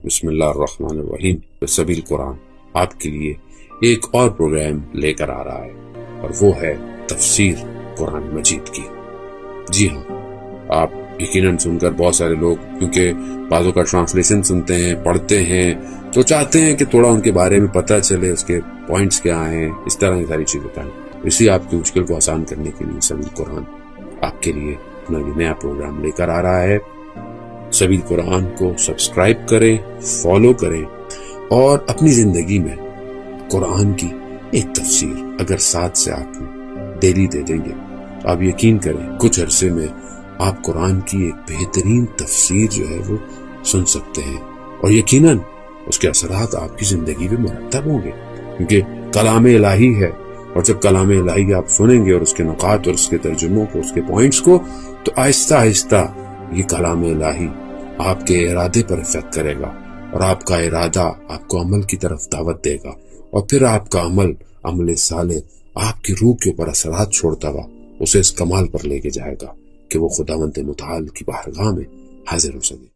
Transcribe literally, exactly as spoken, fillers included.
بسم اللہ الرحمن الرحیم۔ سبیل قرآن آپ کے لیے ایک اور پروگرام لے کر آ رہا ہے اور وہ ہے تفسیر قرآن مجید کی۔ جی ہاں، آپ یقیناً سن کر بہت سارے لوگ کیونکہ بعضوں کا ٹرانسلیشن سنتے ہیں، پڑھتے ہیں، تو چاہتے ہیں کہ تھوڑا ان کے بارے میں پتہ چلے، اس کے پوائنٹس کیا ہیں، اس طرح کی ساری چیزیں بتائیں۔ اسی آپ کی مشکل کو آسان کرنے کے لیے سبیل قرآن آپ کے لیے اپنا یہ نیا پروگرام لے کر آ رہا ہے۔ سبیل قرآن کو سبسکرائب کریں، فالو کریں اور اپنی زندگی میں قرآن کی ایک تفسیر اگر ساتھ سے آپ ڈیلی دے دیں گے، آپ یقین کریں کچھ عرصے میں آپ قرآن کی ایک بہترین تفسیر جو ہے وہ سن سکتے ہیں، اور یقیناً اس کے اثرات آپ کی زندگی میں مرتب ہوں گے، کیونکہ کلام الہی ہے، اور جب کلام الہی آپ سنیں گے اور اس کے نقاط اور اس کے ترجموں کو، اس کے پوائنٹس کو، تو آہستہ آہستہ یہ کلام الہی آپ کے ارادے پر افیکٹ کرے گا، اور آپ کا ارادہ آپ کو عمل کی طرف دعوت دے گا، اور پھر آپ کا عمل عمل صالح آپ کی روح کے اوپر اثرات چھوڑتا ہوا اسے اس کمال پر لے کے جائے گا کہ وہ خداوند متعال کی بارگاہ میں حاضر ہو سکے۔